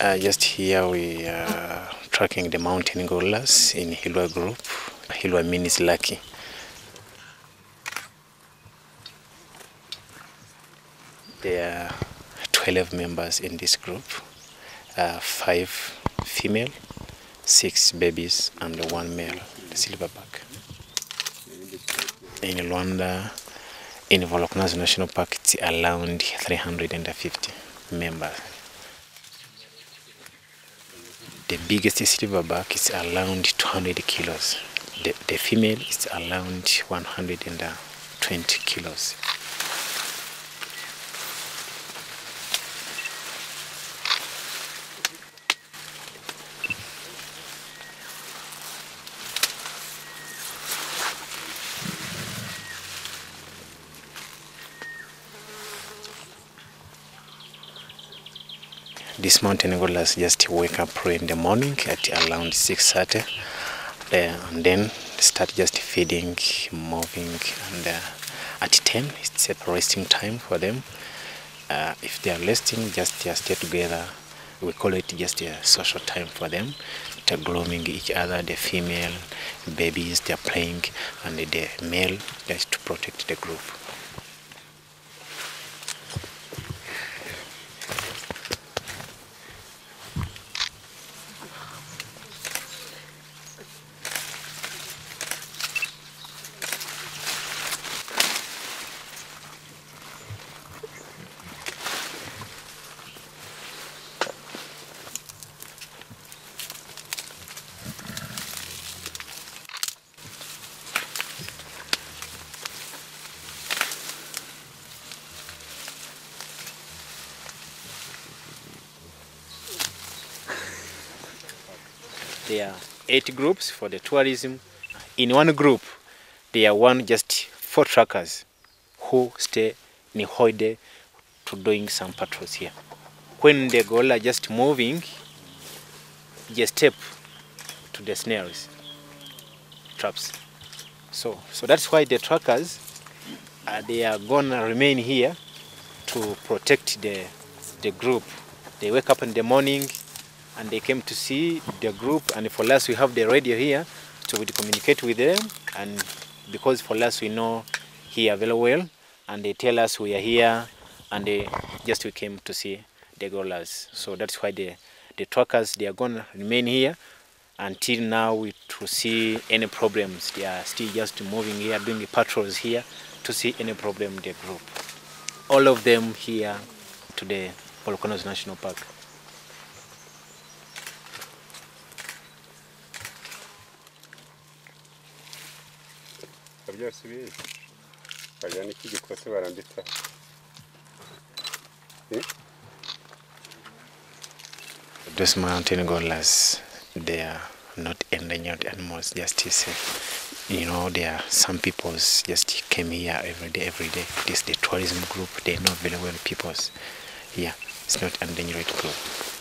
Just here we are tracking the mountain gorillas in Hilwa group. Hilwa means lucky. There are 12 members in this group, 5 female, 6 babies, and 1 male, the silverback. In Rwanda, in Volcano National Park, it's around 350 members. The biggest silverback is around 200 kilos. The female is around 120 kilos. This mountain gorillas just wake up early in the morning at around 6:30, and then start just feeding, moving, and at 10 it's a resting time for them. If they are resting, just stay together. We call it just a social time for them. They're grooming each other, the female, babies, they're playing, and the male just to protect the group. There are 8 groups for the tourism. In one group, there are just 4 trackers who stay in holiday to doing some patrols here. When the gorilla just moving, just step to the snares, traps. So that's why the trackers, they are gonna remain here to protect the group. They wake up in the morning, and they came to see the group, and for us we have the radio here, so we communicate with them, and because for us we know here very well, and they tell us we are here, and we came to see the gorillas. So that's why the trackers, they are going to remain here until now to see any problems. They are still just moving here, doing patrols here to see any problem in the group. All of them here to the Volcanoes National Park. Those mountain gorillas, they are not endangered animals, just there are some people just came here every day. This the tourism group, they know very well peoples. Yeah, it's not endangered group.